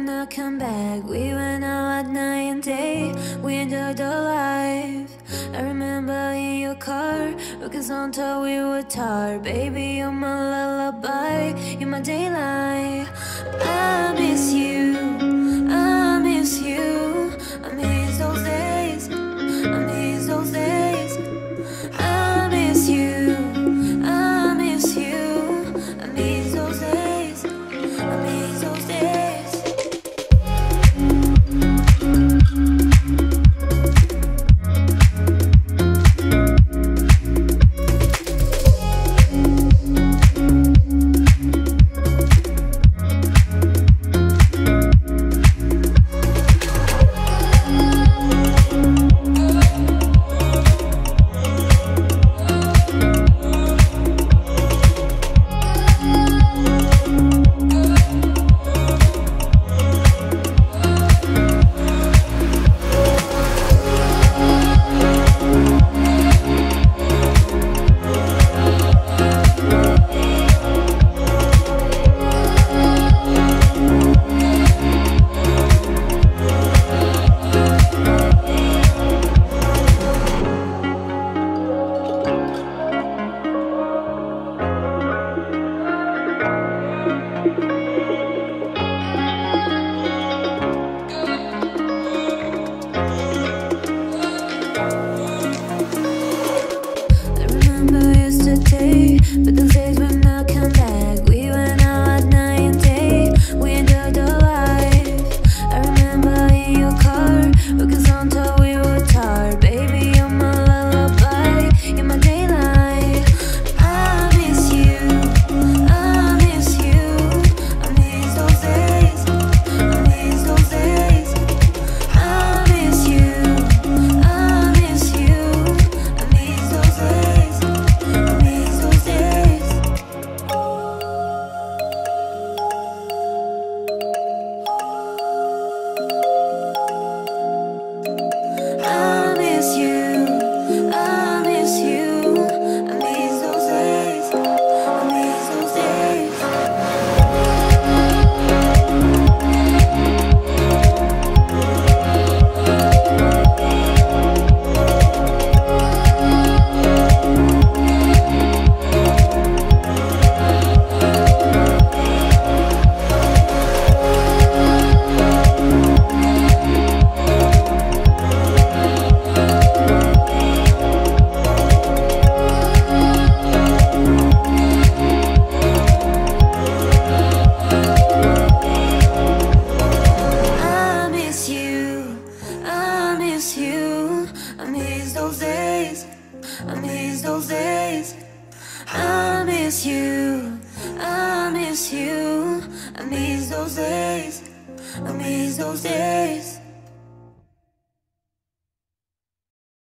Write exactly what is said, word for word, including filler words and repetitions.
when I come back. We went out at night and day, we enjoyed our life. I remember in your car, because on top we were tired. Baby, you're my lullaby, you're my daylight. I miss you, I miss you, I miss those days, I miss those days. I miss you, I miss you, I miss those days, I miss those days. But those days when I come back, we went out at night and day, we enjoyed our life. I remember in your car, because on top we were tired. Baby, you're my lullaby, you're my daylight. I miss you, I miss you, I miss those days, I miss those days. I miss you, I miss you, I miss those days, I miss those days. I miss you, I miss you, I miss those days, I miss those days. I miss you, I miss you, I miss those days, I miss those days. I miss you, I miss you, I miss those days, I miss those days.